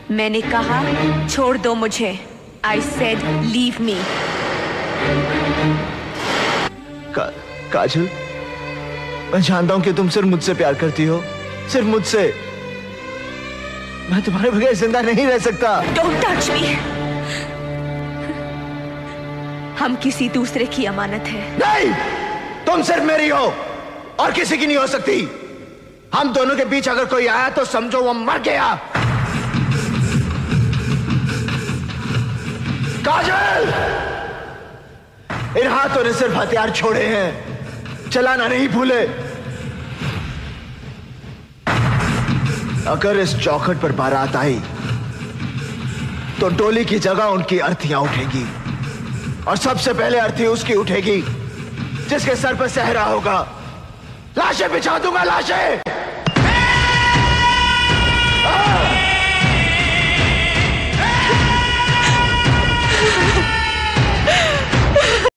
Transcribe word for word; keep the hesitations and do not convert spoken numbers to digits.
मैंने कहा छोड़ दो मुझे। I said leave me. का, काजल, मैं जानता हूं कि तुम सिर्फ मुझसे प्यार करती हो, सिर्फ मुझसे। मैं तुम्हारे बगैर जिंदा नहीं रह सकता। Don't touch me. हम किसी दूसरे की अमानत है। नहीं, तुम सिर्फ मेरी हो और किसी की नहीं हो सकती। हम दोनों के बीच अगर कोई आया तो समझो वो मर गया। काजल, इन हाथों ने सिर्फ हथियार छोड़े हैं, चलाना नहीं भूले। अगर इस चौखट पर बारात आई तो डोली की जगह उनकी अर्थियां उठेगी, और सबसे पहले अर्थी उसकी उठेगी जिसके सर पर सहरा होगा। लाशें बिछा दूंगा, लाशें।